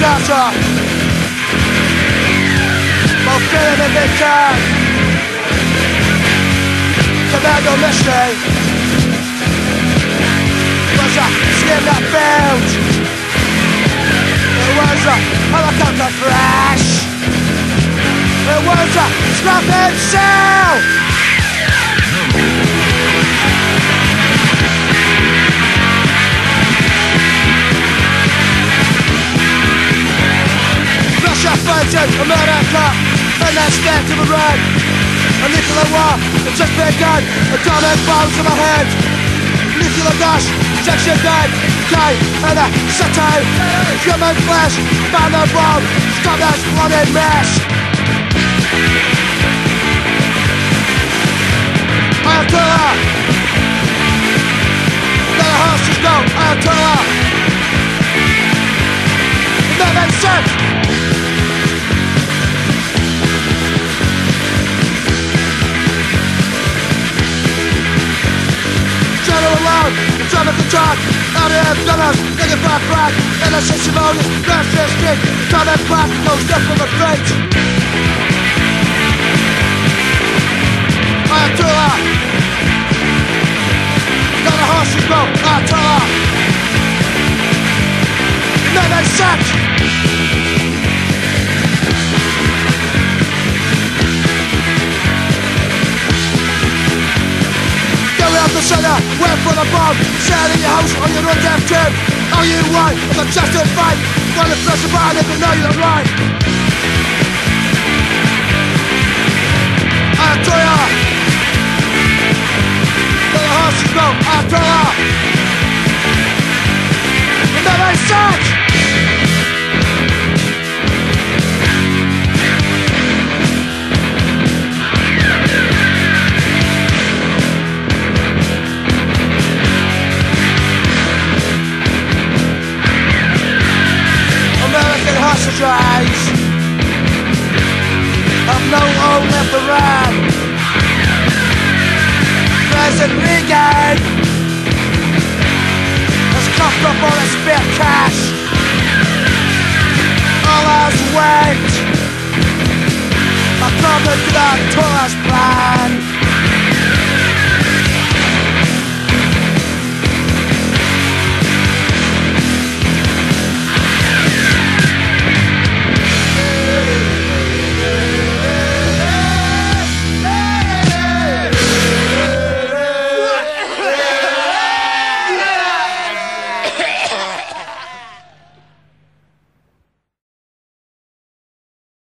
Sinatra, both feeling and victim. Commando mystery was a skin that failed. It was a helicopter crash. It was a scrapping cell. Russia fighting America, and that's dead to the red. A nuclear war, it's just begun. Atomic bombs to my head. Nuclear gas, section dead. Decay and a satire. Human flesh, man the bomb. Stop that bloody mess. Ayatollah, let the horses go. Ayatollah, that makes sense. Drama control, RAF gunners, nigga back back, NSA civilians, grand street, combat back, no step from the fate. Ayatollah, let the horses go, Ayatollah, then they set. The center, wait for the bomb. Stand in your house on your own damn turn. All you want is a justified. Wanna press a button if you know you're right. Ayatollah, let the horses go. Ayatollah, and then I search. Hostages have no home left to run. President Reagan has coughed up on a spare cat.